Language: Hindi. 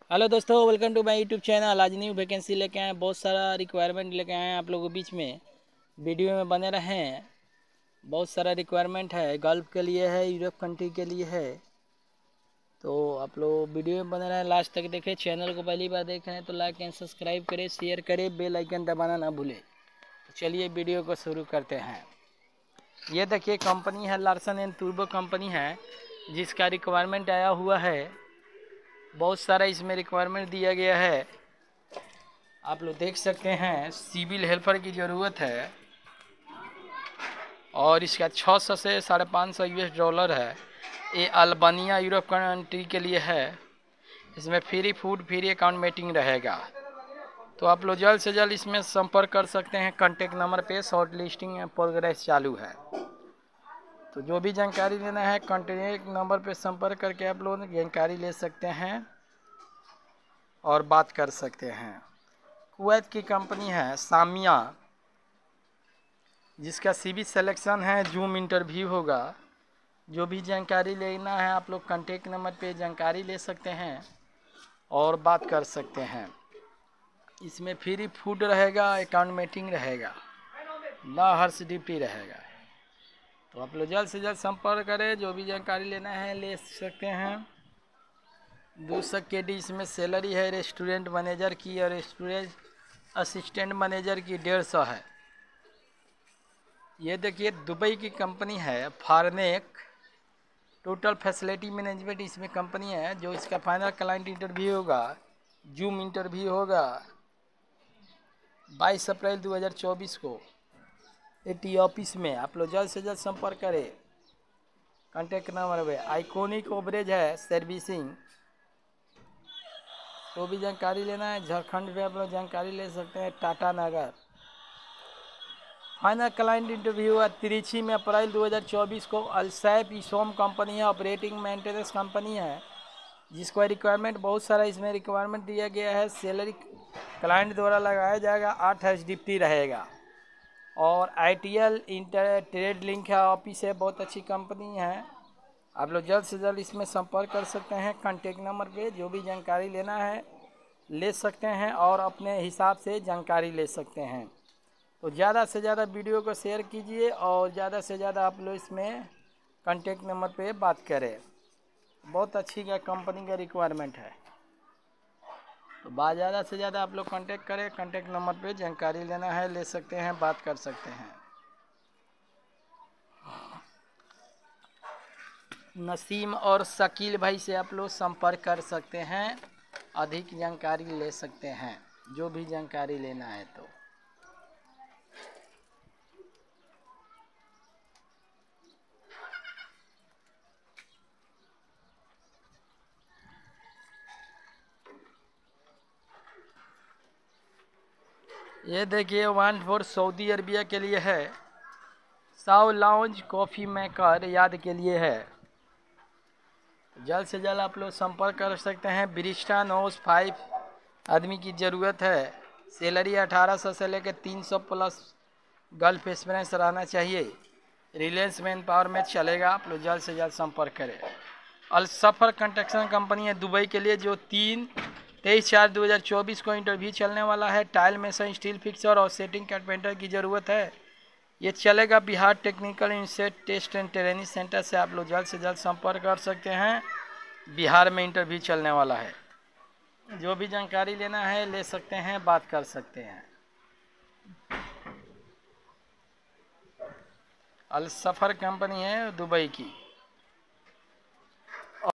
हेलो दोस्तों, welcome to my YouTube channel. आज न्यू वैकेंसी लेके आए हैं, बहुत सारा रिक्वायरमेंट लेके आए हैं आप लोगों के बीच में। वीडियो में बने रहें। बहुत सारा रिक्वायरमेंट है, गल्फ के लिए है, यूरोप कंट्री के लिए है। तो आप लोग वीडियो में बने रहें, लास्ट तक देखें। चैनल को पहली बार देख रहे हैं तो लाइक एंड सब्सक्राइब करें, शेयर करें, बेल आइकन दबाना ना भूलें। तो चलिए वीडियो को शुरू करते हैं। ये देखिए, कंपनी है लार्सन एंड टूब्रो कंपनी है, जिसका रिक्वायरमेंट आया हुआ है। बहुत सारा इसमें रिक्वायरमेंट दिया गया है, आप लोग देख सकते हैं। सिविल हेल्पर की ज़रूरत है और इसका 600 से $550 US है। ये अल्बानिया यूरोप कंट्री के लिए है। इसमें फ्री फूड, फ्री अकाउंटिंग रहेगा। तो आप लोग जल्द से जल्द इसमें संपर्क कर सकते हैं। कॉन्टेक्ट नंबर पे शॉर्ट लिस्टिंग प्रोग्रेस चालू है। तो जो भी जानकारी लेना है, कॉन्टेक्ट नंबर पे संपर्क करके आप लोग जानकारी ले सकते हैं और बात कर सकते हैं। कुवैत की कंपनी है सामिया, जिसका सीवी सिलेक्शन है, जूम इंटरव्यू होगा। जो भी जानकारी लेना है आप लोग कॉन्टेक्ट नंबर पे जानकारी ले सकते हैं और बात कर सकते हैं। इसमें फ्री फूड रहेगा, अकाउंटिंग रहेगा, हर्ष ड्यूटी रहेगा। तो आप लोग जल्द से जल्द संपर्क करें। जो भी जानकारी लेना है ले सकते हैं। 200 KD इसमें सैलरी है। रेस्टोरेंट मैनेजर की और रेस्टोरेंट असिस्टेंट मैनेजर की 150 है। ये देखिए, दुबई की कंपनी है फार्नेक टोटल फैसिलिटी मैनेजमेंट, इसमें कंपनी है। जो इसका फाइनल क्लाइंट इंटरव्यू होगा, जूम इंटरव्यू होगा 22 अप्रैल 2024 को एटी ऑफिस में। आप लोग जल्द से जल्द संपर्क करें। कॉन्टेक्ट नंबर पे आइकॉनिक ओवरेज है सर्विसिंग। तो भी जानकारी लेना है, झारखंड में आप लोग जानकारी ले सकते हैं। Tata Nagar final client interview है त्रिची में अप्रैल 2024 को। अल्सैप ईसोम कंपनी है, ऑपरेटिंग मेंटेनेंस कंपनी है, जिसको रिक्वायरमेंट बहुत सारा इसमें रिक्वायरमेंट दिया गया है। सैलरी क्लाइंट द्वारा लगाया जाएगा, 8 HDP रहेगा। और ITL इंटर ट्रेड लिंक है, ऑफिस है, बहुत अच्छी कंपनी है। आप लोग जल्द से जल्द इसमें संपर्क कर सकते हैं। कॉन्टेक्ट नंबर पे जो भी जानकारी लेना है ले सकते हैं और अपने हिसाब से जानकारी ले सकते हैं। तो ज़्यादा से ज़्यादा वीडियो को शेयर कीजिए और ज़्यादा से ज़्यादा आप लोग इसमें कॉन्टेक्ट नंबर पे बात करें। बहुत अच्छी कंपनी का रिक्वायरमेंट है। तो ज़्यादा से ज़्यादा आप लोग कांटेक्ट करें। कांटेक्ट नंबर पे जानकारी लेना है ले सकते हैं, बात कर सकते हैं। नसीम और शकील भाई से आप लोग संपर्क कर सकते हैं, अधिक जानकारी ले सकते हैं। जो भी जानकारी लेना है तो ये देखिए, 1 for सऊदी अरबिया के लिए है। साउ लाउंज कॉफ़ी मेकर याद के लिए है। जल्द से जल्द आप लोग संपर्क कर सकते हैं। ब्रिस्टा नोस 5 आदमी की ज़रूरत है। सैलरी 1800 से लेकर 300 प्लस गल्फ एक्सपीरियंस रहना चाहिए। रिलायंस मैन पावर में चलेगा। आप लोग जल्द से जल्द संपर्क करें। अल सफ़र कंस्ट्रक्शन कंपनी है दुबई के लिए, जो 23/4/2024 को इंटरव्यू चलने वाला है। टाइल मेसन, स्टील फिक्सर और सेटिंग कारपेंटर की ज़रूरत है। ये चलेगा Bihar technical institute test and training centre से। आप लोग जल्द से जल्द संपर्क कर सकते हैं। बिहार में इंटरव्यू चलने वाला है। जो भी जानकारी लेना है ले सकते हैं, बात कर सकते हैं। अल सफ़र कंपनी है दुबई की।